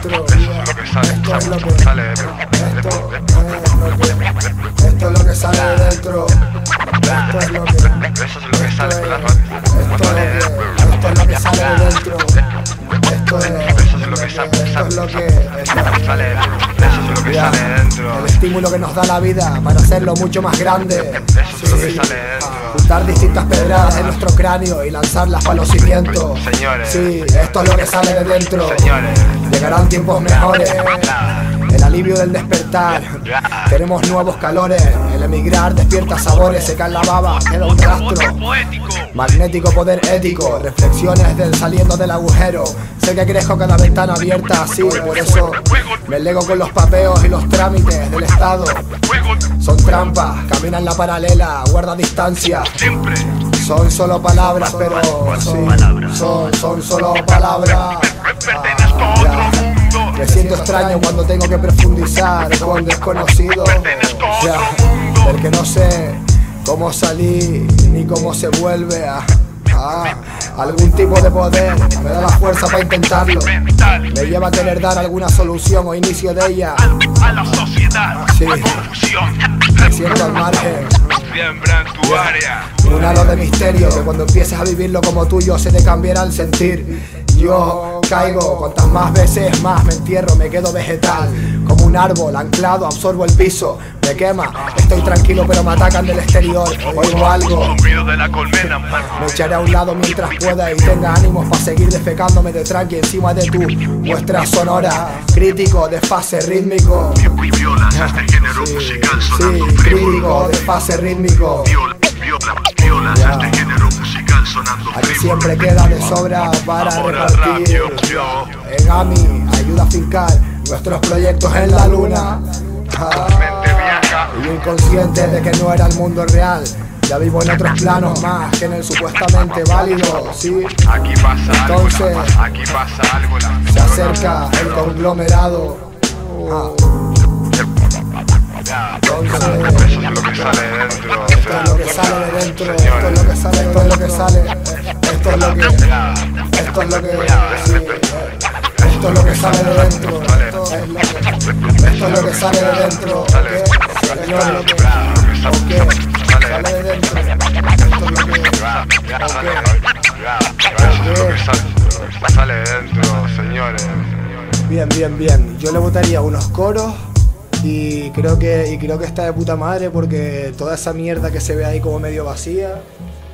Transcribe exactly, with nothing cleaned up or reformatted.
dentro. Eso es lo que sale, Esto es lo que sale de esto esto es lo que sale de dentro. Esto es lo que Eso es lo que sale por la radio. esto es lo que sale de dentro. Esto es Eso es lo que sale, esto es lo que sale, eso es lo que sale dentro. el estímulo que nos da la vida para hacerlo mucho más grande. Eso es lo que sale dentro. Juntar distintas pedradas en nuestro cráneo y lanzarlas para los cimientos. Señores, sí, esto es lo que sale de dentro. Señores, llegarán tiempos mejores. El alivio del despertar. Tenemos nuevos calores. El emigrar despierta sabores. Se cae la baba, queda un rastro. Magnético poder ético. Reflexiones del saliendo del agujero. Sé que crezco cada ventana abierta. Así, por eso me lego con los papeos y los trámites del Estado. Son trampas, caminan la paralela, guarda distancia. Son solo palabras, pero sí, son, son solo palabras. Ah, me siento extraño cuando tengo que profundizar con desconocidos, ya, del que no sé cómo salir ni cómo se vuelve a, a algún tipo de poder. Me da la fuerza para intentarlo, me lleva a querer dar alguna solución o inicio de ella. a la sociedad, Sí. a confusión. Me siento al margen, Siembra en tu área. un halo de misterio que cuando empieces a vivirlo como tuyo se te cambiará el sentir. Yo caigo, cuantas más veces más me entierro, me quedo vegetal. Como un árbol anclado, absorbo el piso, me quema. Estoy tranquilo pero me atacan del exterior. Oigo algo, Zumbido de la colmena, me echaré a un lado mientras pueda y tenga ánimos para seguir defecándome de tranqui encima de tu muestra sonora. Crítico, desfase rítmico. violas este género musical Sí, sonando crítico, desfase rítmico. Viola, viola, violas este género musical sonando Aquí siempre queda de sobra para Ahora repartir. radio, yo. En AMI ayuda a fincar nuestros proyectos en la luna. Ah, Mente viaja. y yo inconsciente de que no era el mundo real. Ya vivo en otros planos más que en el supuestamente válido. Sí, Aquí pasa algo, Entonces, la- aquí pasa algo, la- se acerca el conglomerado. Ah, entonces, Eso es lo que sale de dentro. esto es lo que sale de dentro. Esto es lo que sale. Esto es lo que sale. Esto es lo que. Esto es lo que. Sí, esto es lo que sale de dentro. Esto es lo que, esto es lo que sale de dentro. ¿Ok? Señores, ok, sale de dentro. Esto es lo que. Eso es lo que sale, sale de dentro, señores. Bien, bien, bien. Yo le botaría unos coros y creo que y creo que está de puta madre porque toda esa mierda que se ve ahí como medio vacía